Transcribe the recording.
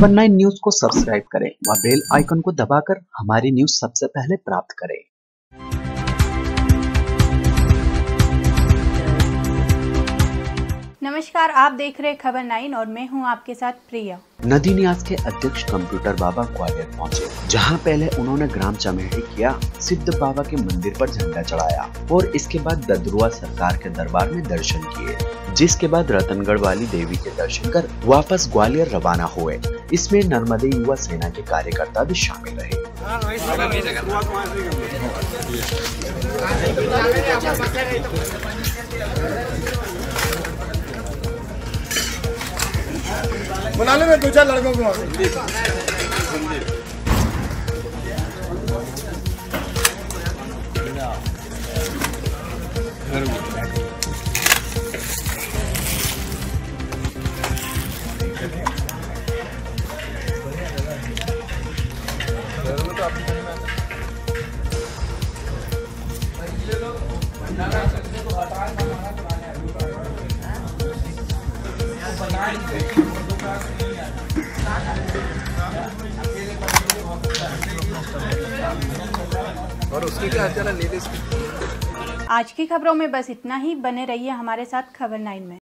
खबर 9 न्यूज को सब्सक्राइब करें व बेल आइकन को दबाकर हमारी न्यूज सबसे पहले प्राप्त करें। नमस्कार, आप देख रहे खबर 9 और मैं हूं आपके साथ प्रिया। नदी न्यास के अध्यक्ष कंप्यूटर बाबा ग्वालियर पहुंचे, जहां पहले उन्होंने ग्राम चमेहड़ी किया, सिद्ध बाबा के मंदिर पर झंडा चढ़ाया और इसके बाद ददरुआ सरकार के दरबार में दर्शन किए, जिसके बाद रतनगढ़ वाली देवी के दर्शन कर वापस ग्वालियर रवाना हुए। इसमें नर्मदे युवा सेना के कार्यकर्ता भी शामिल रहे। बुला ले, मैं 2-4 लड़कों को और उसकी क्या हालचाल है? आज की खबरों में बस इतना ही। बने रहिए हमारे साथ खबर 9 में।